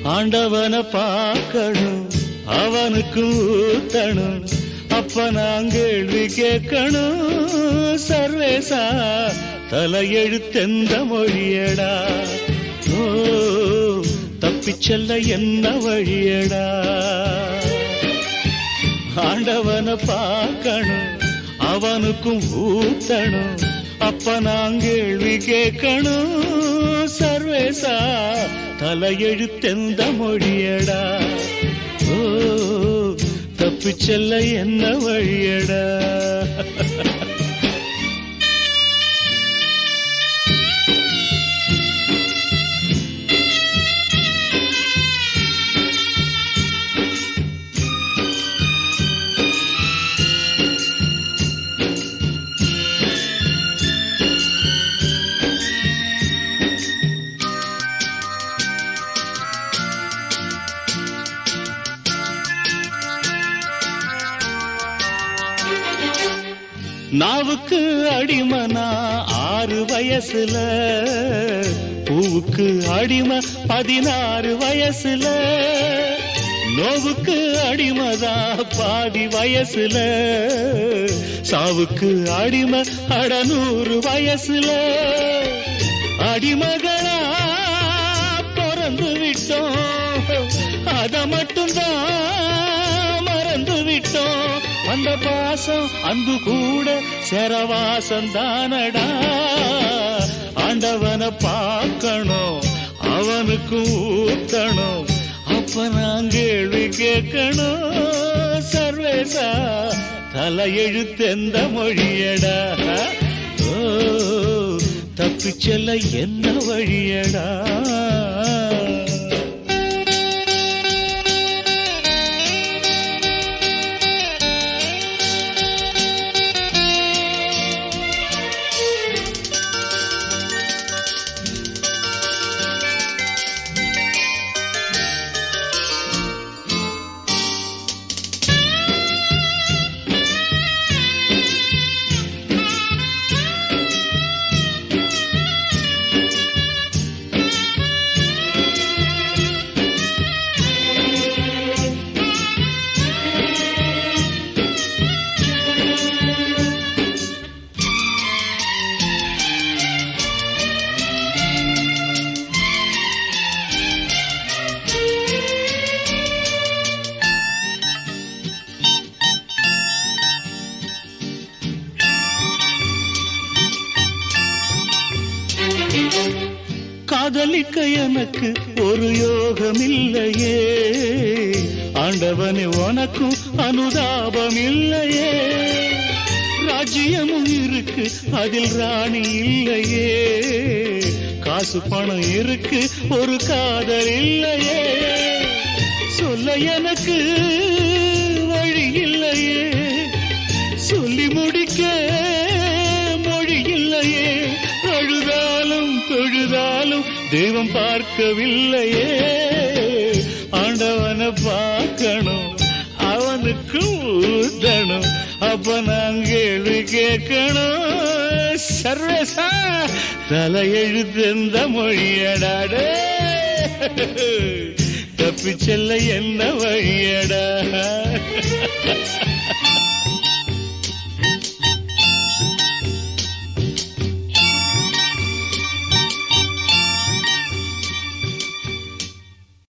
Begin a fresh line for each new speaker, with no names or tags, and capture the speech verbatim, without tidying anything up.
ஆண்டவனை பார்க்கணும், அவனுக்கு ஊத்தணும், அப்ப நான் கேள்வி கேட்கணும். சர்வேசா தலையெழுத்தெந்த மொழியடா, ஓ தப்பிச்செல்ல என்ன வழியடா. ஆண்டவனை பார்க்கணும், அவனுக்கும் ஊத்தணும், அப்ப நான் கேள்வி கேட்கணும். சர்வேசா தலையெழுத்தெந்த மொழியடா, ஓ தப்பிச்செல்ல என்ன வழியடா. நாவுக்கு அடிமனா ஆறு வயசுல, பூவுக்கு அடிமை பதினாறு வயசுல, நோவுக்கு அடிமதா பாதி வயசுல, சாவுக்கு அடிமை அடநூறு வயசுல. அடிமகளா பிறந்து விட்டோம், அத மட்டும்தான் மறந்து விட்டோம். அந்த பாசம் அன்பு கூட சரவாசம் தானடா. ஆண்டவனை பார்க்கணும், அவனுக்கு ஊத்தணும், அப்ப நான் கேள்வி கேட்கணும். சர்வேசா தலையெழுத்தெந்த மொழியடா, ஓ தப்பிச்செல்ல என்ன வழியடா. காதலிக்க எனக்கு ஒரு யோகம் இல்லையே, ஆண்டவனே உனக்கும் அனுதாபம் இல்லையே. ராஜ்யமும் இருக்கு அதில் ராணி இல்லையே, காசு பணம் இருக்கு ஒரு காதல் இல்லையே. சொல்ல எனக்கு வழி இல்லையே, சொல்லி முடிக்க மொழி இல்லையே. அழுதாலும் தொழுதாலும் தெய்வம் பார்க்கவில்லையே. ஆண்டவனை பார்க்கணும், அவனுக்கு ஊத்தணும், அப்ப நான் கேள்வி கேட்கணும். சர்வேசா தலையெழுத்தெந்த மொழியடாடே, தப்பிச்செல்ல என்ன வழியடா.